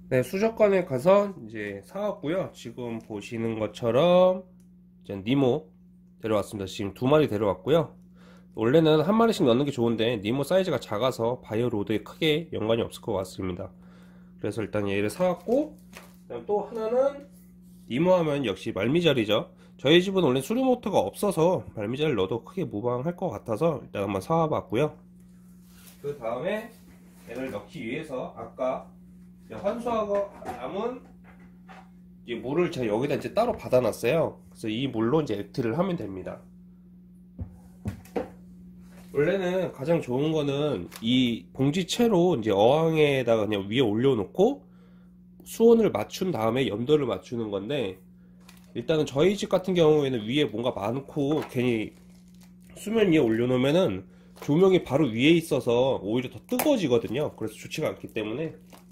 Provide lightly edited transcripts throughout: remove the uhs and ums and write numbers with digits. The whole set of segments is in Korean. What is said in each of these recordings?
네, 수족관에 가서 이제 사왔고요. 지금 보시는 것처럼 이제 니모 데려왔습니다. 지금 두 마리 데려왔고요. 원래는 한 마리씩 넣는 게 좋은데 니모 사이즈가 작아서 바이오로드에 크게 연관이 없을 것 같습니다. 그래서 일단 얘를 사왔고, 그다음 또 하나는 니모 하면 역시 말미잘이죠. 저희 집은 원래 수류 모터가 없어서 말미잘을 넣어도 크게 무방할 것 같아서 일단 한번 사와봤고요. 그 다음에 얘를 넣기 위해서 아까 환수하고 남은 이 물을 제가 여기다 이제 따로 받아놨어요. 그래서 이 물로 이제 액트를 하면 됩니다. 원래는 가장 좋은 거는 이 봉지채로 이제 어항에다가 그냥 위에 올려놓고 수온을 맞춘 다음에 염도를 맞추는 건데, 일단은 저희 집 같은 경우에는 위에 뭔가 많고 괜히 수면 위에 올려놓으면은 조명이 바로 위에 있어서 오히려 더 뜨거워지거든요. 그래서 좋지가 않기 때문에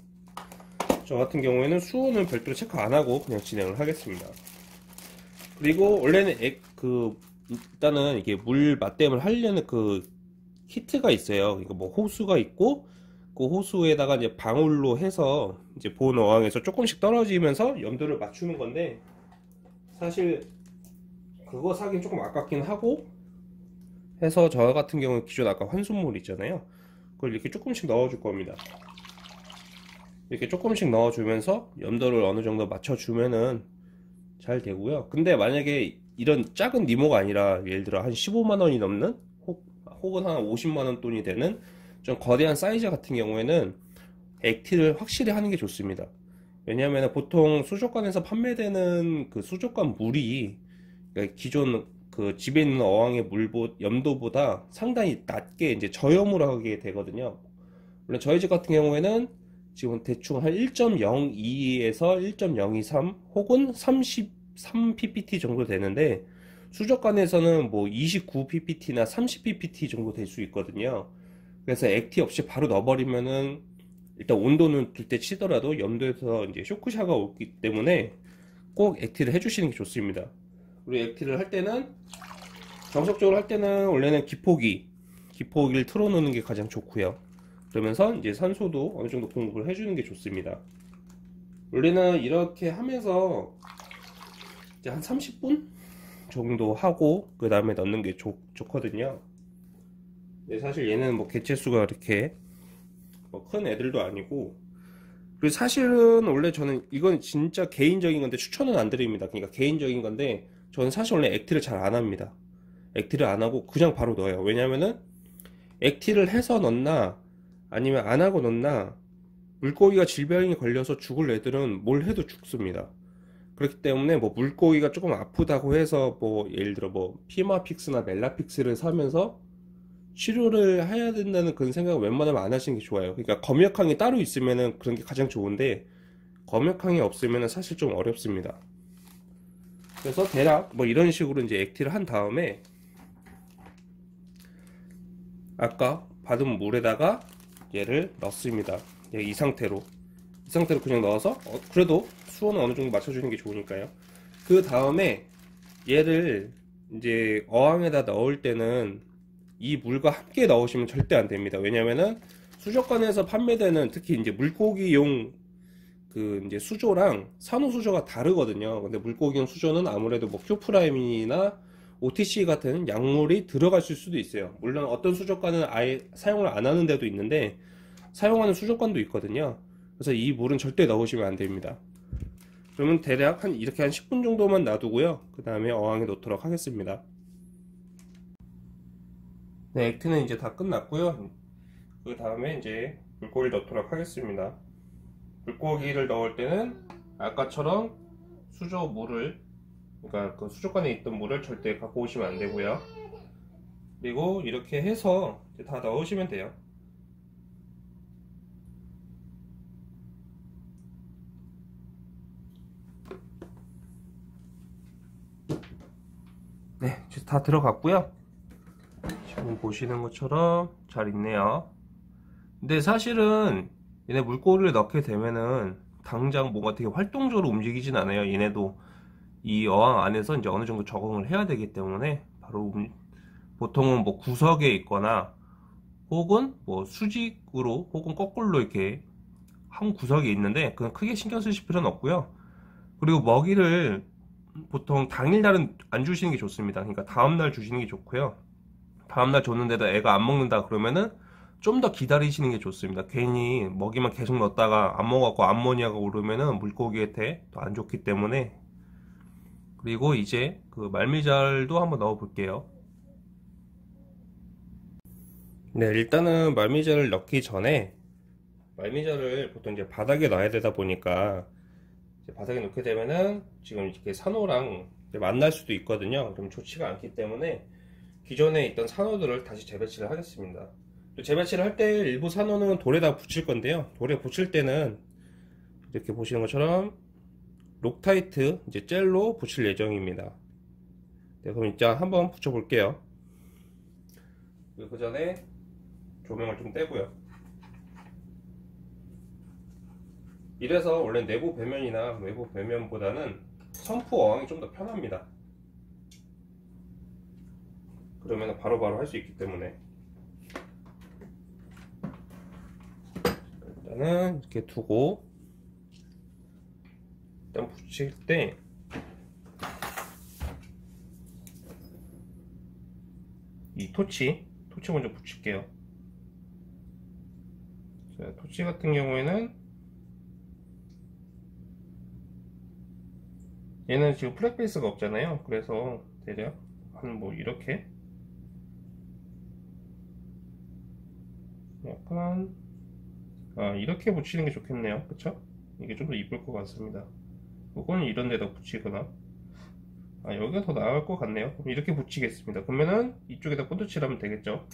저 같은 경우에는 수온은 별도로 체크 안 하고 그냥 진행을 하겠습니다. 그리고 원래는 일단은 이게 물 맞댐을 하려는 그 키트가 있어요. 그러니까 뭐 호수가 있고, 그 호수에다가 이제 방울로 해서 이제 본 어항에서 조금씩 떨어지면서 염도를 맞추는 건데, 사실 그거 사긴 조금 아깝긴 하고 해서 저 같은 경우는 기존 아까 환수물 있잖아요. 그걸 이렇게 조금씩 넣어줄 겁니다. 이렇게 조금씩 넣어주면서 염도를 어느 정도 맞춰주면은 잘 되고요. 근데 만약에 이런 작은 니모가 아니라 예를 들어 한 15만원이 넘는 혹은 한 50만원 돈이 되는 좀 거대한 사이즈 같은 경우에는 액티를 확실히 하는 게 좋습니다. 왜냐하면 보통 수족관에서 판매되는 그 수족관 물이, 그러니까 기존 그 집에 있는 어항의 염도보다 상당히 낮게 이제 저염으로 하게 되거든요. 물론 저희 집 같은 경우에는 지금 대충 한 1.02에서 1.023 혹은 33ppt 정도 되는데, 수족관에서는 뭐 29ppt나 30ppt 정도 될 수 있거든요. 그래서 액티 없이 바로 넣어버리면은 일단 온도는 둘 때 치더라도 염도에서 이제 쇼크샤가 오기 때문에 꼭 액티를 해주시는 게 좋습니다. 그리고 액티를 할 때는, 정석적으로 할 때는 원래는 기포기를 틀어놓는 게 가장 좋고요. 그러면서 이제 산소도 어느 정도 공급을 해주는 게 좋습니다. 원래는 이렇게 하면서 이제 한 30분 정도 하고 그 다음에 넣는 게 좋거든요. 근데 사실 얘는 뭐 개체수가 이렇게 뭐 큰 애들도 아니고, 그리고 사실은 원래 저는 이건 진짜 개인적인 건데 추천은 안 드립니다. 그러니까 개인적인 건데 저는 사실 원래 액티를 잘 안 합니다. 액티를 안 하고 그냥 바로 넣어요. 왜냐면은 액티를 해서 넣나 아니면 안 하고 넣나, 물고기가 질병이 걸려서 죽을 애들은 뭘 해도 죽습니다. 그렇기 때문에 뭐 물고기가 조금 아프다고 해서 뭐 예를 들어 뭐 피마픽스나 멜라픽스를 사면서 치료를 해야 된다는 그런 생각을 웬만하면 안 하시는 게 좋아요. 그러니까 검역항이 따로 있으면은 그런 게 가장 좋은데, 검역항이 없으면은 사실 좀 어렵습니다. 그래서 대략 뭐 이런 식으로 이제 액티를 한 다음에 아까 받은 물에다가 얘를 넣습니다. 이 상태로 그냥 넣어서 그래도 수온은 어느 정도 맞춰주는 게 좋으니까요. 그 다음에 얘를 이제 어항에다 넣을 때는 이 물과 함께 넣으시면 절대 안 됩니다. 왜냐면은 수족관에서 판매되는 특히 이제 물고기용 그 이제 수조랑 산호 수조가 다르거든요. 근데 물고기용 수조는 아무래도 뭐 큐프라임이나 OTC 같은 약물이 들어갔을 수도 있어요. 물론 어떤 수족관은 아예 사용을 안 하는 데도 있는데 사용하는 수족관도 있거든요. 그래서 이 물은 절대 넣으시면 안 됩니다. 그러면 대략 이렇게 한 10분 정도만 놔두고요. 그 다음에 어항에 넣도록 하겠습니다. 네, 액트는 이제 다 끝났고요. 그 다음에 이제 물고기를 넣도록 하겠습니다. 물고기를 넣을 때는 아까처럼 수조 물을, 그러니까 그 수족관에 있던 물을 절대 갖고 오시면 안 되고요. 그리고 이렇게 해서 이제 다 넣으시면 돼요. 네, 이제 다 들어갔고요. 지금 보시는 것처럼 잘 있네요. 근데 사실은 얘네 물고기를 넣게 되면은 당장 뭔가 되게 활동적으로 움직이진 않아요. 얘네도 이 어항 안에서 이제 어느 정도 적응을 해야 되기 때문에 바로 보통은 뭐 구석에 있거나 혹은 뭐 수직으로 혹은 거꾸로 이렇게 한 구석이 있는데 그건 크게 신경 쓰실 필요는 없고요. 그리고 먹이를 보통 당일날은 안 주시는 게 좋습니다. 그러니까 다음날 주시는 게 좋고요. 다음날 줬는데도 애가 안 먹는다 그러면은 좀 더 기다리시는 게 좋습니다. 괜히 먹이만 계속 넣었다가 안 먹어갖고 암모니아가 오르면은 물고기한테 더 안 좋기 때문에. 그리고 이제 그 말미잘도 한번 넣어 볼게요. 네, 일단은 말미잘을 넣기 전에 말미잘을 보통 이제 바닥에 놔야 되다 보니까 이제 바닥에 놓게 되면은 지금 이렇게 산호랑 만날 수도 있거든요. 그럼 좋지가 않기 때문에 기존에 있던 산호들을 다시 재배치를 하겠습니다. 또 재배치를 할 때 일부 산호는 돌에다 붙일 건데요. 돌에 붙일 때는 이렇게 보시는 것처럼 록타이트 이제 젤로 붙일 예정입니다. 네, 그럼 이제 한번 붙여 볼게요. 그 전에 조명을 좀 떼고요. 이래서 원래 내부 배면이나 외부 배면보다는 선프 어항이 좀 더 편합니다. 그러면 바로바로 할 수 있기 때문에. 일단은 이렇게 두고 일단 붙일 때 이 토치 먼저 붙일게요. 자, 토치 같은 경우에는 얘는 지금 플랫 베이스가 없잖아요. 그래서 대략 한 뭐 이렇게 약간 이렇게 붙이는 게 좋겠네요. 그쵸? 이게 좀 더 이쁠 것 같습니다. 이거는 이런 데다 붙이거나 여기가 더 나을 것 같네요. 그럼 이렇게 붙이겠습니다. 그러면은 이쪽에다 본드칠을 하면 되겠죠.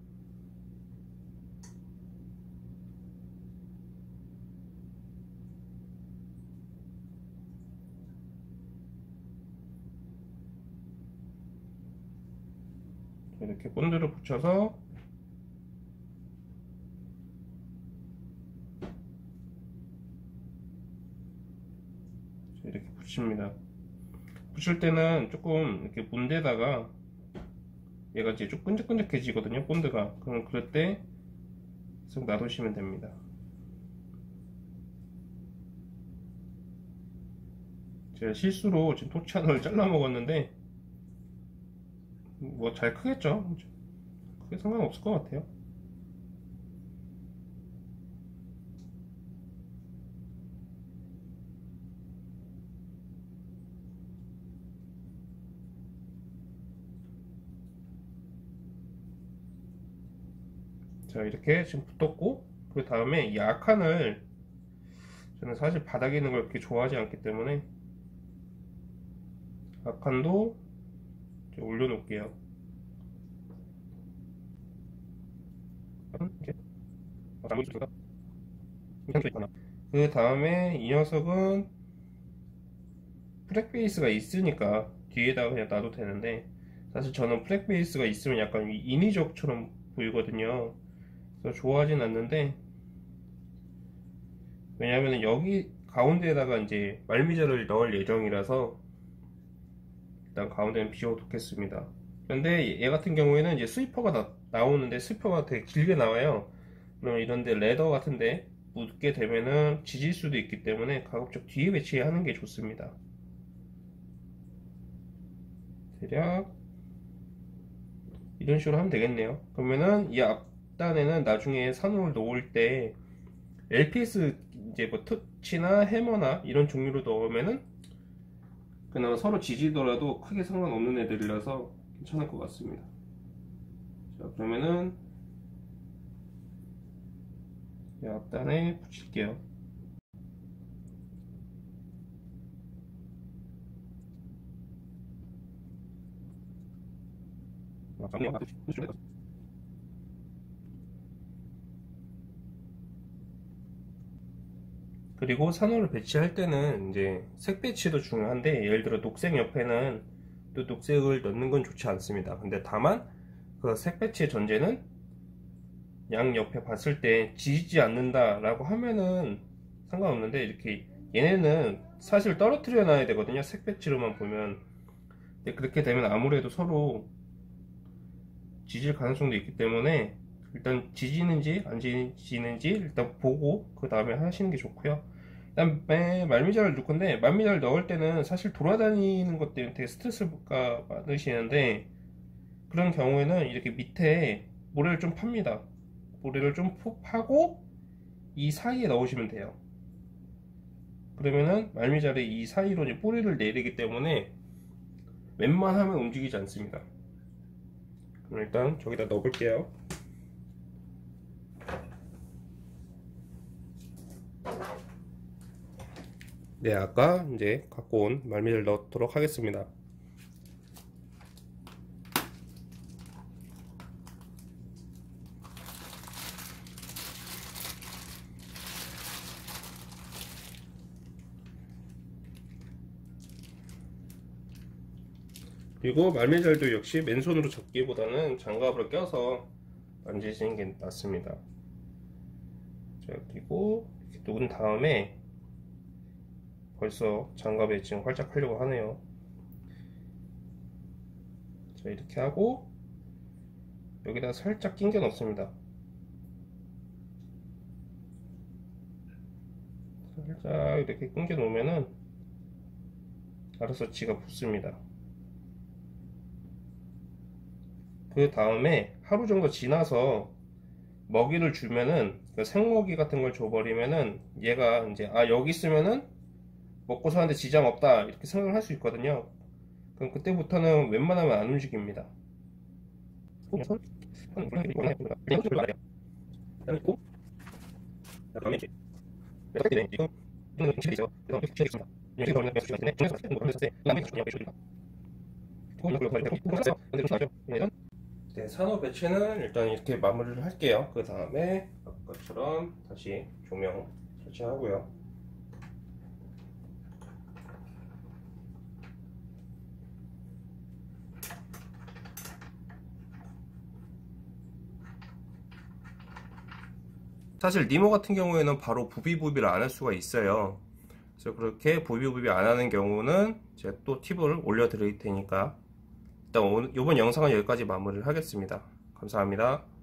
이렇게 본드를 붙여서 이렇게 붙입니다. 붙일 때는 조금 이렇게 문대다가 얘가 이제 좀 끈적끈적해지거든요, 본드가. 그럼 그럴 때 계속 놔두시면 됩니다. 제가 실수로 지금 토치 하나를 잘라 먹었는데 뭐 잘 크겠죠? 크게 상관없을 것 같아요. 자, 이렇게 지금 붙었고, 그 다음에 이 악한을 저는 사실 바닥에 있는 걸 그렇게 좋아하지 않기 때문에 악한도 올려놓을게요. 그 다음에 이 녀석은 프렉 베이스가 있으니까 뒤에다가 그냥 놔도 되는데, 사실 저는 프렉 베이스가 있으면 약간 인위적처럼 보이거든요. 그래서 좋아하진 않는데, 왜냐하면 여기 가운데에다가 이제 말미잘을 넣을 예정이라서 일단 가운데는 비워두겠습니다. 그런데 얘 같은 경우에는 이제 스위퍼가 나오는데 스위퍼가 되게 길게 나와요. 그럼 이런데 레더 같은데 묻게 되면은 지질 수도 있기 때문에 가급적 뒤에 배치하는 게 좋습니다. 대략 이런 식으로 하면 되겠네요. 그러면은 이 앞단에는 나중에 산호를 놓을 때 LPS 이제 뭐 터치나 해머나 이런 종류로 넣으면은 그나마 서로 지지더라도 크게 상관없는 애들이라서 괜찮을 것 같습니다. 자, 그러면은 이 앞단에 붙일게요. 그리고 산호를 배치할 때는 이제 색 배치도 중요한데, 예를 들어 녹색 옆에는 또 녹색을 넣는 건 좋지 않습니다. 근데 다만 그 색 배치의 전제는 양 옆에 봤을 때 지지지 않는다 라고 하면은 상관없는데, 이렇게 얘네는 사실 떨어뜨려 놔야 되거든요, 색 배치로만 보면. 근데 그렇게 되면 아무래도 서로 지질 가능성도 있기 때문에 일단 지지는지 안 지지는지 일단 보고 그 다음에 하시는 게 좋고요. 그다음에 말미잘을 넣을 건데, 말미잘을 넣을 때는 사실 돌아다니는 것 때문에 되게 스트레스가 많으시는데, 그런 경우에는 이렇게 밑에 모래를 좀 팝니다. 모래를 좀 파고 이 사이에 넣으시면 돼요. 그러면은 말미잘이 이 사이로 이제 뿌리를 내리기 때문에 웬만하면 움직이지 않습니다. 그럼 일단 저기다 넣어볼게요. 네, 아까 이제 갖고 온 말미잘 넣도록 하겠습니다. 그리고 말미잘도 역시 맨손으로 접기보다는 장갑을 껴서 만지시는 게 낫습니다. 자, 그리고 이렇게 놓은 다음에 벌써 장갑에 지금 활짝 하려고 하네요. 자, 이렇게 하고 여기다 살짝 끼겨 넣습니다. 살짝 이렇게 끼겨 놓으면은 알아서 지가 붙습니다. 그 다음에 하루 정도 지나서 먹이를 주면은, 그 생먹이 같은 걸 줘버리면은 얘가 이제 여기 있으면은 먹고 사는데 지장 없다 이렇게 생각을 할 수 있거든요. 그럼 그때부터는 웬만하면 안 움직입니다. 네, 산호 배치는 일단 이렇게 마무리를 할게요. 그 다음에 아까처럼 다시 조명 설치하고요. 사실 니모 같은 경우에는 바로 부비부비를 안 할 수가 있어요. 그래서 그렇게 부비부비 안 하는 경우는 제가 또 팁을 올려 드릴 테니까 일단 이번 영상은 여기까지 마무리를 하겠습니다. 감사합니다.